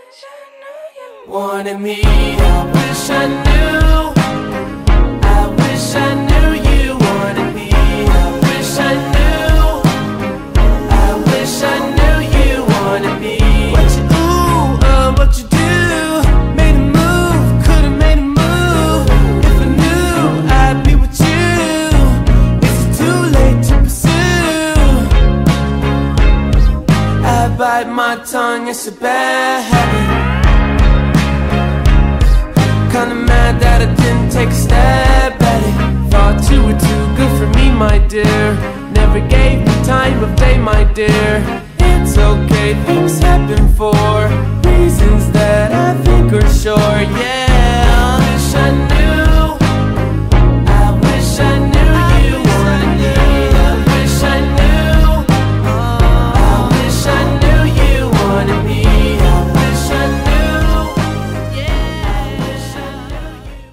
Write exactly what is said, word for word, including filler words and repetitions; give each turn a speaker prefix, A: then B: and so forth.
A: Wanted me, I wish I knew. I wish I knew you wanted me. I wish I knew. I wish I knew you wanted me. What you ooh, uh, what you do? Made a move, could've made a move. If I knew I'd be with you. Is it too late to pursue? I bite my tongue, it's a bad habit. Kinda mad that I didn't take a stab at it. Thought you were too good for me, my dear. Never gave me time of day, my dear. It's okay, things happen for reasons that I think are sure, yeah. I wish I knew. I wish I knew you wanted me. I wish I knew. I wish I knew you wanted me. I wish I knew. Yeah, I wish I knew you.